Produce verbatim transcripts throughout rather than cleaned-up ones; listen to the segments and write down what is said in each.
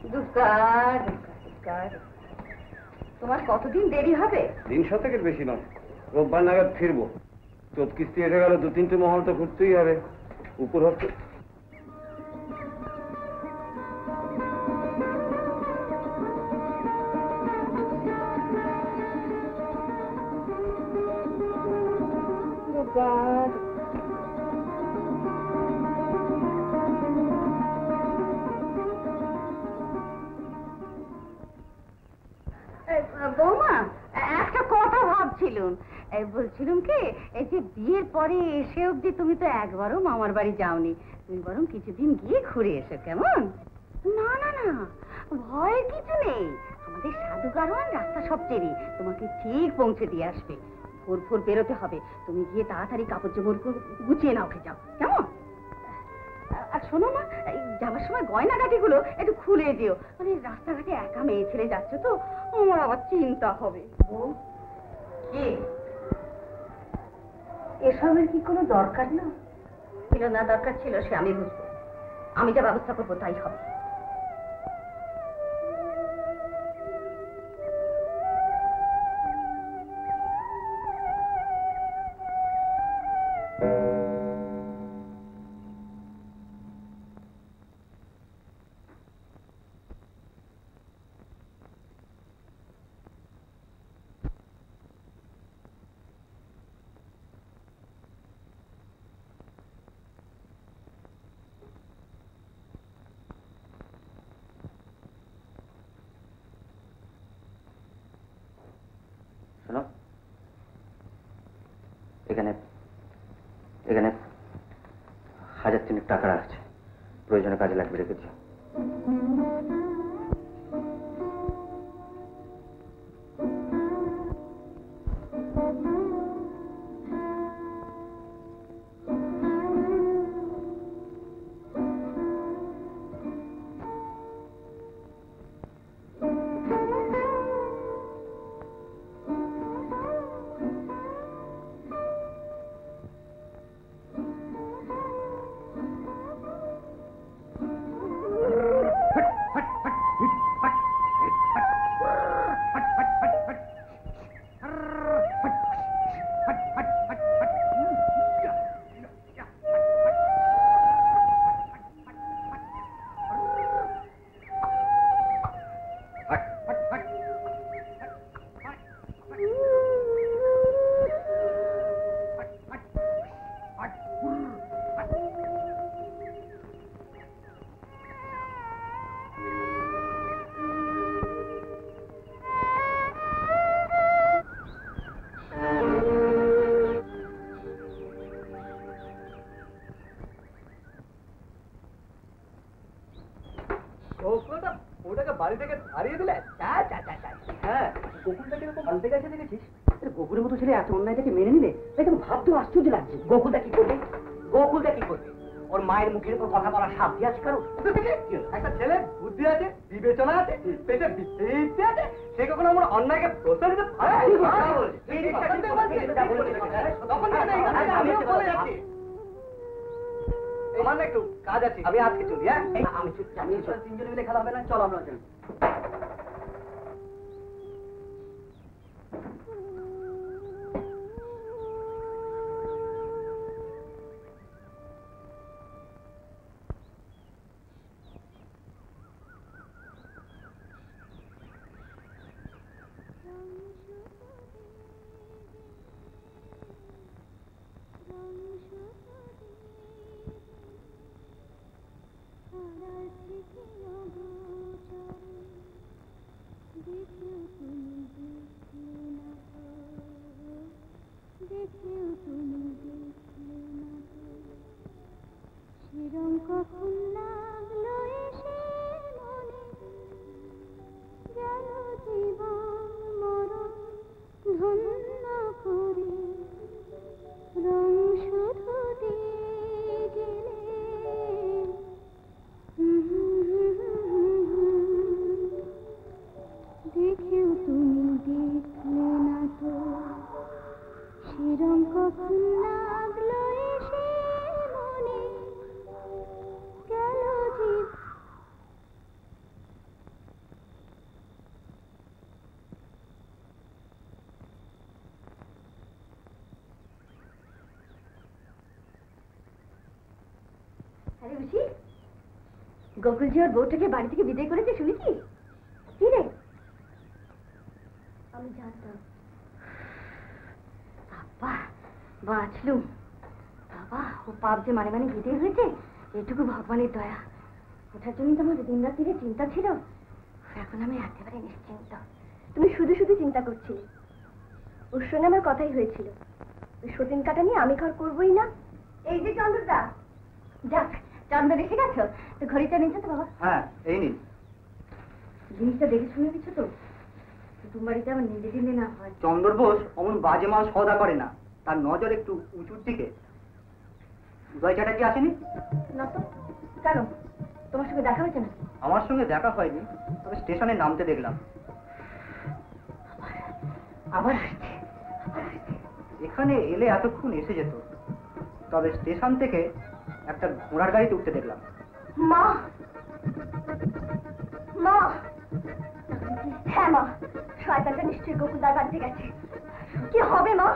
তোমার কতদিন দেরি হবে? দিন শতকের বেশি নয়, রোববার নাগাদ ফিরবো। চোট কিস্তি এসে গেল, দু তিনটে মহল তো ঘুরতেই হবে। উপর হচ্ছে বৌমা, একটা কথা ভাবছিলাম। বলছিলাম কি, এই যে বিয়ের পরে এসে অব্দি তুমি তো একবারও মামার বাড়ি যাওনি, তুমি বরং কিছুদিন গিয়ে ঘুরে এসো, কেমন? না না না, ভয়ের কিছু নেই। আমাদের সাধু গারোয়ান রাস্তা সব চেরি তোমাকে ঠিক পৌঁছে দিয়ে আসবে। ভোর ভোর বেরোতে হবে, তুমি গিয়ে তাড়াতাড়ি কাপড় চোপড় গুছিয়ে নাও, যাও, কেমন? আর শোনো না, যাবার সময় গয়নাগাটি গুলো একটু খুলে দিও, মানে রাস্তাঘাটে একা মেয়ে ছেলে যাচ্ছে তো, আমার আবার চিন্তা হবে। কি এসবের কি কোনো দরকার না ছিল? না দরকার ছিল সে আমি বুঝবো, আমি যা ব্যবস্থা করবো তাই হবে। এখানে এখানে হাজার তিনেক টাকা আছে, প্রয়োজনে কাজে লাগবে, রেখেছি। গোকুলের মতো ছেলে এত অন্যায়টাকে মেনে নিলে একদম ভাবতেও আশ্চর্য লাগছে। গোকুলটা কি করবে? গোকুলটা কি করবে? ওর মায়ের মুখের উপর কথা বলার সাধ্য আছে কারো? একটা ছেলে বুদ্ধি আছে, বিবেচনা আছে, পেটে বিদ্যে আছে, সে কখনো আমার অন্যায়কে প্রশ্রয় দিতে পারে? আমার না একটু কাজ আছে, আমি আজকে চলি। হ্যাঁ, আমি তিনজনে মিলে খেলা হবে না, চলো আমরা চলি। কখন লাগলো এসে মনে আরে ঋষি, গোকুলজি ওর বউটাকে বাড়ি থেকে বিদায় করেছে শুনেছি? কি রে? আমি জানতাম। বাবা বাঁচলুম। বাবা, ও পাপ যে মানে মানে বিদায় হয়েছে, এটুকু ভগবানের দয়া। ওটার জন্যই তো আমার দিন রাত্রিরে চিন্তা ছিল। এখন আমি একেবারে নিশ্চিন্ত। তুমি শুধু শুধু চিন্তা করছিলে। ওর সঙ্গে আমার কথাই হয়েছিল, ওই সতীন কাটা নিয়ে আমি ঘর করবোই না। এই যে চন্দ্রদা, যাক চন্দ্র এসে গেছো তো, ঘড়িটা নিয়েছো তো বাবা? হ্যাঁ, এই নিন। জিনিসটা দেখে শুনে দিচ্ছ তো, তোমার বাড়িতে আমার নিজে দিনে না হয়। চন্দ্র বোস অমন বাজে মাল সওদা করে না, তার নজর একটু উঁচুর দিকে। উদয় চ্যাটার্জি আসেনি? না তো, কেন তোমার সঙ্গে দেখা হয়েছে না? আমার সঙ্গে দেখা হয়নি, তবে স্টেশনে নামতে দেখলাম। আবার আসছে। এখানে এলে এতক্ষণ এসে যেত, তবে স্টেশন থেকে একটা ঘোড়ার গাড়িতে উঠতে দেখলাম। মা, মা, হ্যাঁ মা, শয়তানটা নিশ্চয়ই গোকুলদার বাড়িতে গেছে। কি হবে মা?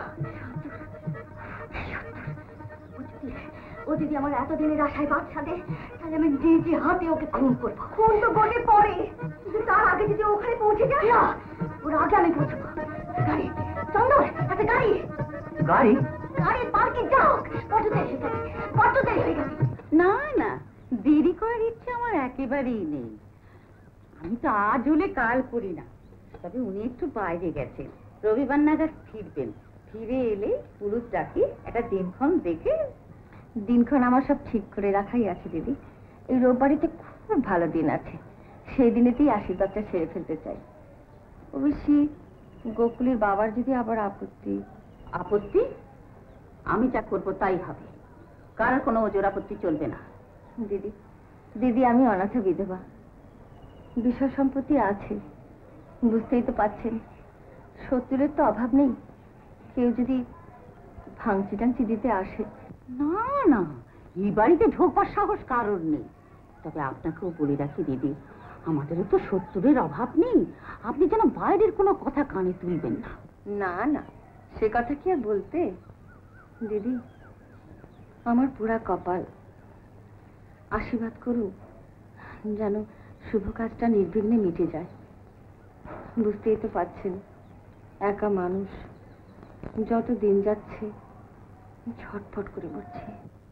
ও যদি আমার এতদিনের আশায় বাচ্চা দেয়, তাহলে আমি নিজে হাতে ওকে খুন করবো। খুন তো বটে পরে, কিন্তু তার আগে যদি ওখানে পৌঁছে যায় না, ওর আগে আমি পৌঁছবো। গাড়ি চন্দর, একটা গাড়ি। গাড়ি? গাড়ির পার্কে যাও। কত দেরি হয়ে গেছে, কত দেরি হয়ে গেছে। না না, দেরি করার ইচ্ছে আমার একেবারেই নেই। আমি তো আজ হলে কাল করি না। তবে উনি একটু বাইরে গেছেন, রবিবার নাগাদ ফিরবেন। ফিরে এলে পুরুষ ডাকি একটা দিনক্ষণ দেখে। দিনক্ষণ আমার সব ঠিক করে রাখাই আছে দিদি। এই রোববারিতে খুব ভালো দিন আছে, সেই দিনেতেই আশীর্বাদটা সেরে ফেলতে চাই। অবশ্যই গোকুলের বাবার যদি আবার আপত্তি। আপত্তি? আমি যা করবো তাই হবে, কারোর কোনো ওজোর আপত্তি চলবে না। দিদি দিদি আমি অনাথা বিধবা, বিষয় সম্পত্তি আছে, বুঝতেই তো পাচ্ছেন। শত্রুরের তো অভাব নেই, কেউ যদি ভাঙচি টাংচি দিতে আসে। না না, এই বাড়িতে ঢোকবার সাহস কারোর নেই। তবে আপনাকেও বলে রাখি দিদি, আমাদেরও তো শত্রুরের অভাব নেই। আপনি যেন বাইরের কোনো কথা কানে তুলবেন না। না না, সে কথা কি আর বলতে। দিদি আমার পুরা কপাল, আশীর্বাদ করুন যেন শুভ কাজটা নির্বিঘ্নে মিটে যায়। বুঝতেই তো পারছেন, একা মানুষ, যত দিন যাচ্ছে ছটফট করে মরছে।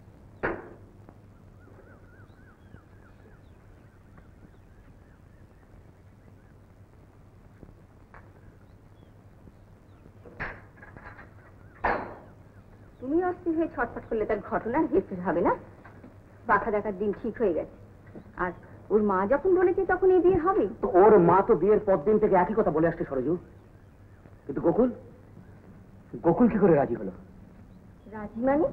তুমি অস্থির হয়ে ছটফট করলে তার ঘটনার হেরফের হবে না। বাঁকা দেখার দিন ঠিক হয়ে গেছে, আর ওর মা যখন বলেছে তখন এই বিয়ে হবে। ওর মা তো বিয়ের পর দিন থেকে একই কথা বলে আসছে সরজু, কিন্তু গোকুল গোকুল কি করে রাজি হলো? রাজি মানে?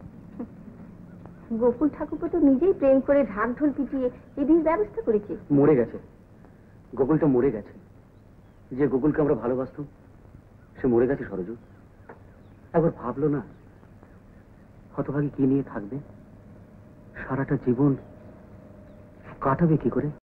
গোকুল ঠাকুরপো তো নিজেই প্রেম করে ঢাক ঢোল পিটিয়ে এই বিয়ের ব্যবস্থা করেছে। মরে গেছে, গোকুলটা মরে গেছে। যে গোকুলকে আমরা ভালোবাসতাম সে মরে গেছে সরজু। একবার ভাবলো না হতভাগী কি নিয়ে থাকবে, সারাটা জীবন কাটাবে কি করে?